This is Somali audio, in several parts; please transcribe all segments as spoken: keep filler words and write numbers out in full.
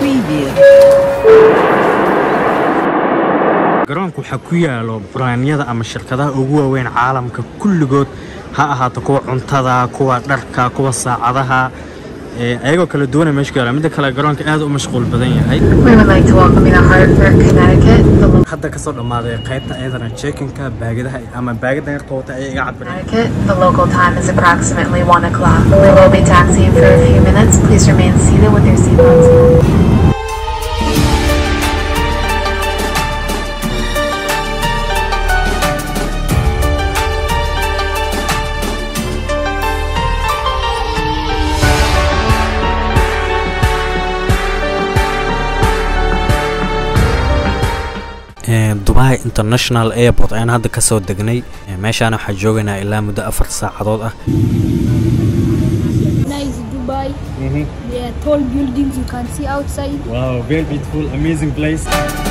Preview. garoonku waxa ku yaalo brandnyada ama shirkadaha ugu waaweyn caalamka kulligood ha ahaato kuwa cuntada kuwa dharka kuwa saacadaha ee ayagoo kala duwan meesha ku yaala mid kale garoonka aad u mashquul badan yahay. We would like to welcome you to Hartford, Connecticut. hadda ka soo dhamaaday qaybta ayadana checking-ka baagadaha ama baagada yarta wata ay iga cabireen. The local time is approximately one o'clock. We will be taxiing for a few minutes. Please remain seated with your seatbelts on. Dubai International Airport ayaan hadda ka soo degnay meeshaan waxa joogaynaa ilaa muddo afar saacadood ah. Nice Dubai. Mhm. Yeah, tall buildings you can see outside. Wow, very beautiful, amazing place.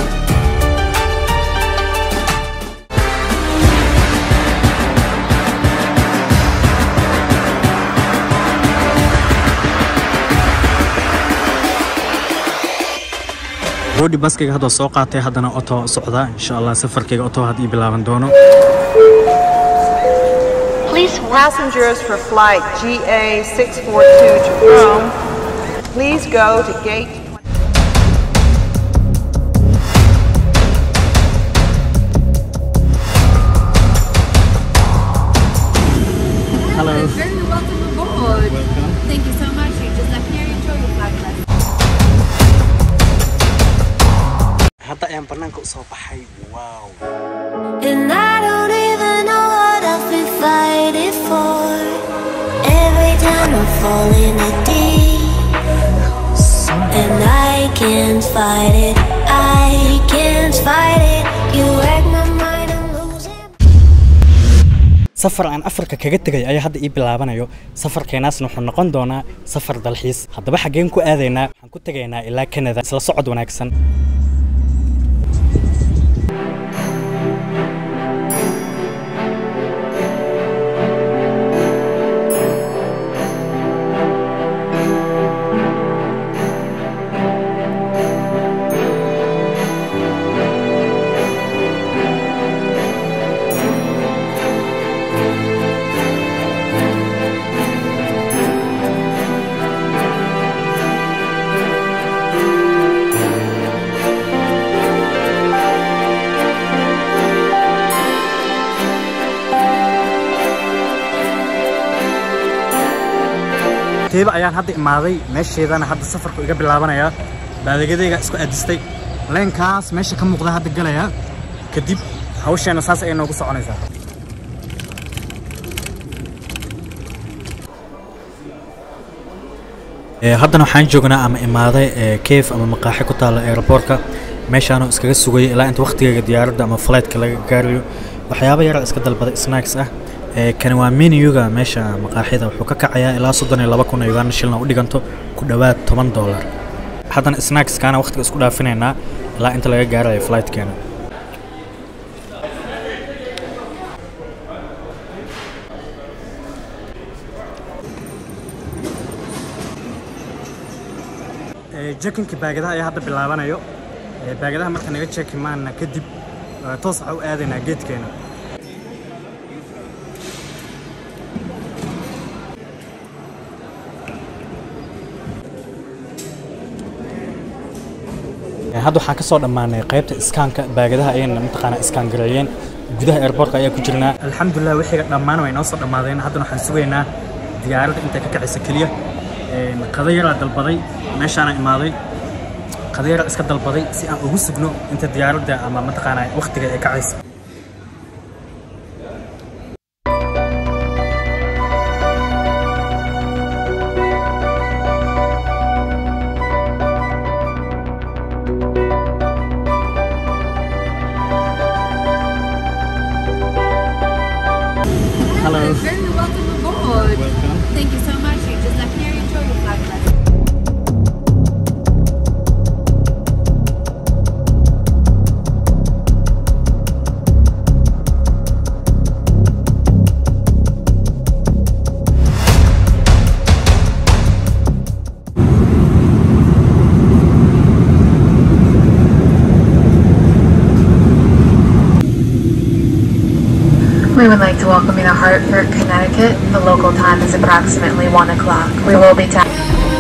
Body baskega hadda soo qaatay haddana auto socda insha Allah safarkayga auto had ii bilaaban doono. Please passengers for flight G A six four two to Rome, please go to gate. Hello. Very welcome aboard. Welcome. Thank you so much. You just left here. Enjoy your flight. hadda ayaan banaanka u soo baxay. Wow. And I don't even know what I've been fighting for. Every time I fall in a deep, and I can't fight it, I can't fight it. You wreck my mind, I'm losing. safar aan Afrika kaga tagay ayaa hadda ii bilaabanayo. safarkeenaasna wuxuu noqon doonaa safar dalxiis. haddaba xageen ku aadaynaa? waxaan ku tagaynaa ilaa Canada. isla socod wanaagsan. Teeba ayaan hadda imaaday meesheedana hadda safarku iga bilaabanaya baadagadayga isku aadistay leenkaas meesha ka muuqda hadda galaya kadib hawsheena saas ay noogu soconaysaa. ee haddana waxaan joognaa ama imaaday ee keef ama maqaaxi ku taala airportka meeshaan iskaga sugay ilaa inta waqtiga diyaaradda ama flight-ka laga gaarayo waxyaabo yar iska dalbaday snacks ah. kan waa menu-ga meesha maqaaxida wuxuu ka kacayaa ilaa soddon iyo laba kun oo Uganda shilin u dhiganto ku dhawaad toban dollar. haddana snacks kana waqtiga isku dhaafinaynaa ilaa inta laga gaarayo flight-keena. ee checking-ka baagadaha ayaa hadda bilaabanayo. ee baagadaha marka naga check maana kadib toos waxa u aadaynaa gate-keena. hadda waxaan ka soo dhamaanay qaybta iskaanka baagadaha ayayna mataqaana iskaan gareeyeen gudaha airportka ayaa ku jirnaa. alxamdulillah wixii dhammaan way noo soo dhamaadeen. haddana waxaan sugaynaa diyaaradda inta ka kacaysa kaliya. ee qadayara dalbaday meeshaan imaaday qadayara iska dalbaday si aan ugu sugno inta diyaaradda ama mataqaana waqtiga ay kacaysa. Hello. Very welcome aboard. Welcome. Thank you so much. You just left here. Enjoy your flight. Hartford, Connecticut. The local time is approximately one o'clock. We will be taxing.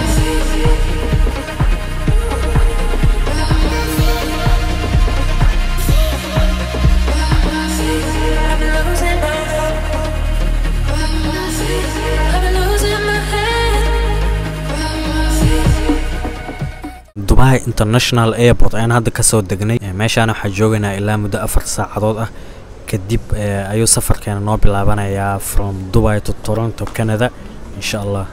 Dubai International Airport ayaan hadda ka soo degnay meeshaan waxaan joogaynaa ilaa muddo afar saacadood ah kadib ayuu safarkeena noo bilaabanayaa from Dubai to Toronto Canada insha Allah.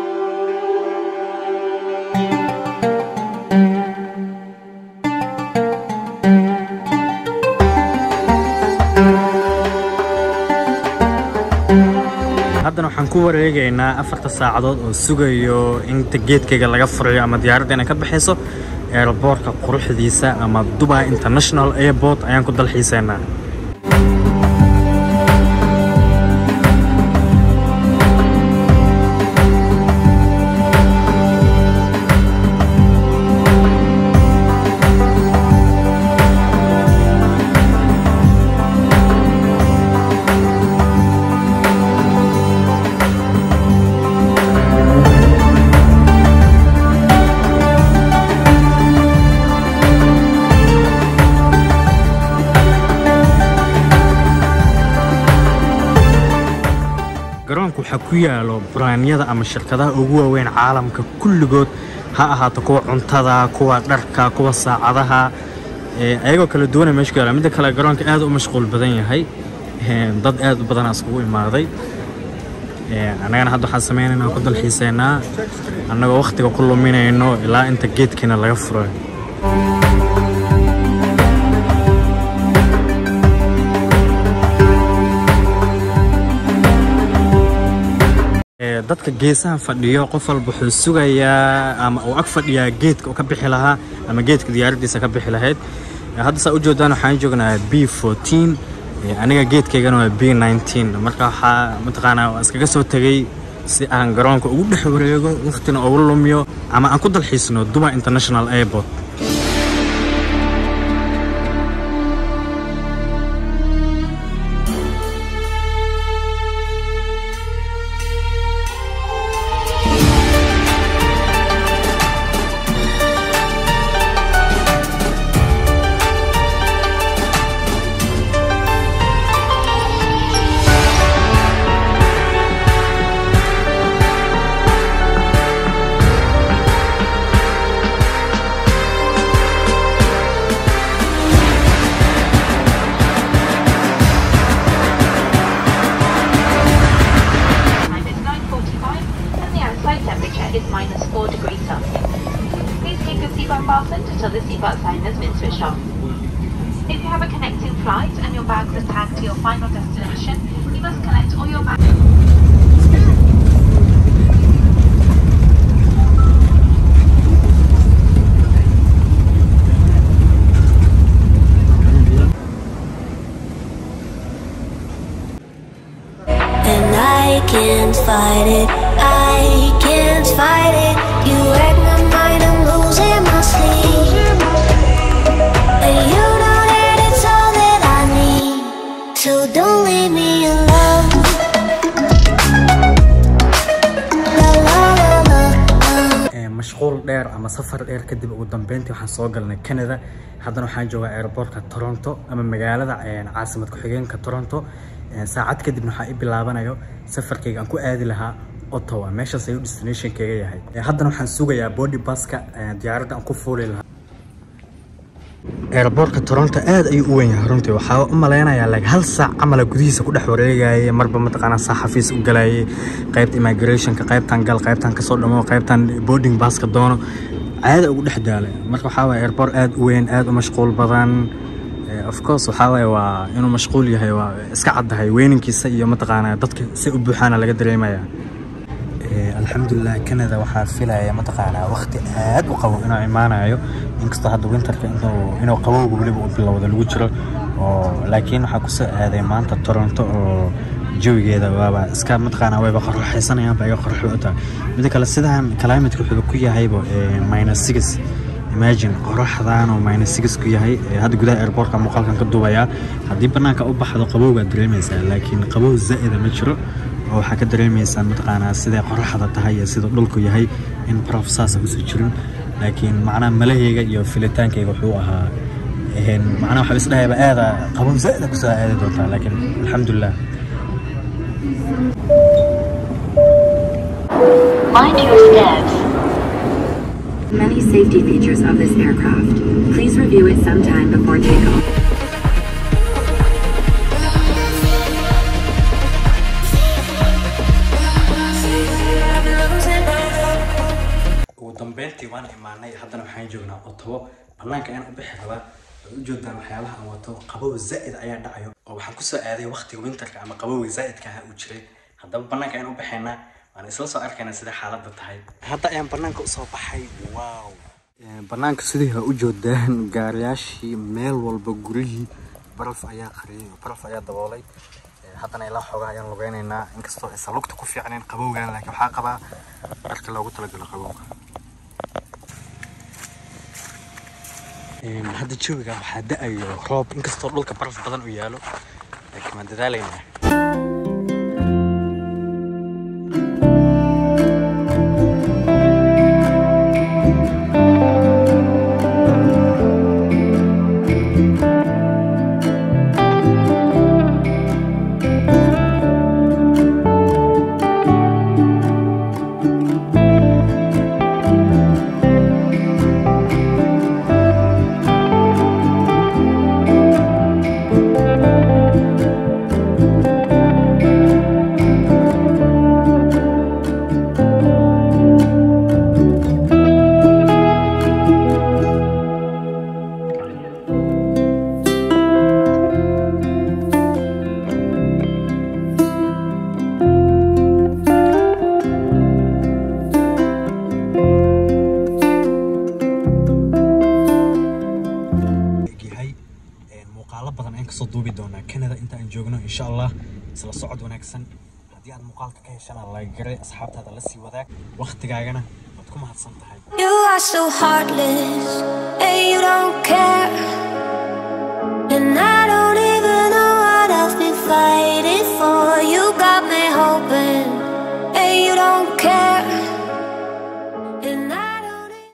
haddana waxaan ku wareegaynaa afarta saacadood oo sugayo inta geedkayga laga furayo ama diyaaradda inay ka baxayso airportka quruxdiisa ama Dubai International Airport ayaan ku dalxiisaynaa. garoonku waxa ku yaalo brandnyada ama shirkadaha ugu waaweyn caalamka kulligood ha ahaato kuwa cuntada kuwa dharka kuwa saacadaha ee ayagoo kala duwan meesha ku yaala mid kale garoonka aad u mashquul badan yahay dad aad u badan isugu imaaday ee anagana hadda waxaan sameeynaa ku dalxiisaynaa annagoo waqtiga ku luminayno ilaa inta geedkina laga furo. dadka geesaha fadhiyo qof walba wuxuu sugayaa ama uu ag fadhiyaa geedka ka bixi lahaa ama geedka diyaaradiisa ka bixi lahayd. hadda saa u jeedaan waxaan joognaa B fourteen aniga geedkaygana waa B nineteen marka waxa mataqaanaa waa iskaga soo tagay si aan garoonka ugu dhex wareego waqtina ugu lumiyo ama aan ku dalxiisno Dubai International Airport. is minus four degrees Celsius. Please keep your seatbelt fastened until the seatbelt sign has been switched off. If you have a connecting flight and your bags are tagged to your final destination, you must collect all your bags. Can't fight it, I can't fight it. You wreck my mind, I'm losing my sleep. And you know that it's all that I need, so don't leave me alone. La la la la. مشغول دير أما سفر دير كدب قدام بنتي وحن صوغلنا كندا. هذا نحن جوا إيربورت كتورونتو أما مجال عاصمة كحجين كتورونتو. ساعات كدب نحن بلعبنا سفر كي أنكو آدي لها أوتوا ماشى سيو ديستنيشن كي هاي هذا نحن سوق يا بودي باسكا ديارة أنكو فولي لها إيربورت تورونتو آد أي وين هرنتي وحاو أما لينا يا لك هل ساعة عمل جديسة كده حورية مربى متقنا صح فيس وجلاي قيبت إيميجريشن كقيبت تنقل قيبت تنكسر دمو قيبت تن بودينج باسكا دونه عاد أقول حداله مركو حاو إيربورت آد وين آد ومشغول بدن of course waxaa waa inuu mashquul yahay waa iska cadahay weyninkiisa iyo mataqaana dadka si u buuxana laga dareemaya ee alxamdulillah Canada waxa filaya mataqaana waqti aad u qabow inuu imaanayo inkastoo hadda winterka inuu inuu qabowga waliba u bilowdo lagu jiro oo laakiin waxa ku soo aaday maanta Toronto oo jawigeeda waaba iska mataqaana wayba qorraxaysanayaan baa qorrax u tahay mid kale sidaan climate wuxuu ku yahay minus six imagine qoraxdaan oo minus six ku yahay hadda gudaha airportka muuqaalkan ka duubaya haddii banaanka u baxdo qabowga dareemaysaa laakiin qabow zaa'id ma jiro oo waxa ka dareemaysaa mataqaanaa sida qoraxda tahay iyo sida dhulku yahay in professor u soo jirin laakiin macna malahayga iyo filitaankayga wuxuu ahaa een macna waxa isdhaayba aada qabow zaa'id ku soo aadi doonta laakiin alxamdulillah. Mind your steps. Many safety features of this aircraft. Please review it sometime before takeoff. ugu dambeyntii waan imaanay haddana waxaan joognaa Ottawa banaanka aan u bixi rabaa u joogtaan waxyaalaha aan wato qabow zaa'id ayaa dhacayo oo waxaan ku soo aaday waqtiga winterka ama qabowga zaa'idka ah uu jiray haddaba banaanka aan u bixinaa waan isla soo arkaynaa sida xaaladda tahay hadda ayaan banaanka u soo baxay wow banaanka sidii ha u joodaan gaariyaashii meel walba gurihii baraf ayaa qariyay baraf ayaa daboolay haddana ilaa xoogaa ayaan lugeynaynaa inkastoo aysan lugta ku fiicnayn qabowgan laakiin waxaa qabaa dharka loogu talagalo qabowga. hadda jawiga waxaa da'ayo roob inkastoo dhulka baraf badan u yaalo laakiin waan dadaalaynaa. kasoo duubi doonaa Canada inta aan joogno insha Allah isla socod wanaagsan hadii aad muuqaalka ka heshaan like garay asxaabtaada la sii wadaag waqtigaagana waad ku mahadsan tahay. You are so heartless and you don't care